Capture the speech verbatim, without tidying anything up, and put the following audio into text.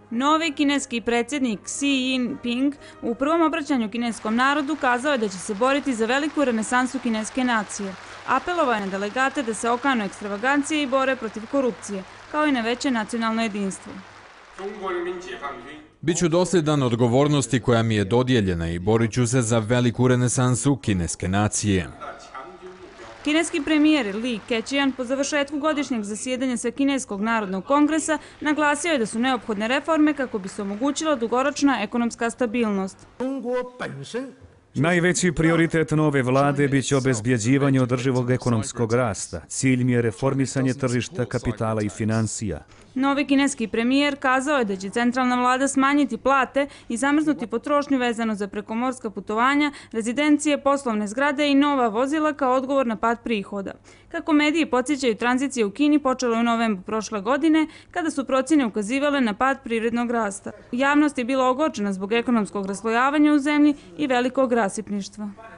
Novi kineski predsjednik Xi Jinping u prvom obraćanju kineskom narodu kazao je da će se boriti za veliku renesansu kineske nacije. Apelovao je na delegate da se okanu ekstravagancije i bore protiv korupcije, kao i na veće nacionalno jedinstvo. Biću dosljedan odgovornosti koja mi je dodijeljena i borit ću se za veliku renesansu kineske nacije. Kineski premijer Li Keqiang po završetku godišnjeg zasjedanja Svekineskog narodnog kongresa naglasio je da su neophodne reforme kako bi se omogućila dugoročna ekonomska stabilnost. Najveći prioritet nove vlade biće obezbjeđivanje održivog ekonomskog rasta. Cilj mi je reformisanje tržišta kapitala i financija. Novi kineski premijer kazao je da će centralna vlada smanjiti plate i zamrznuti potrošnju vezano za prekomorska putovanja, rezidencije, poslovne zgrade i nova vozila kao odgovor na pad prihoda. Kako mediji podsjećaju, tranzicija u Kini počela je u novembru prošle godine, kada su procjene ukazivale na pad privrednog rasta. Javnost je bila ogorčena zbog ekonomskog raslojavanja u zemlji i velikog rasipništva.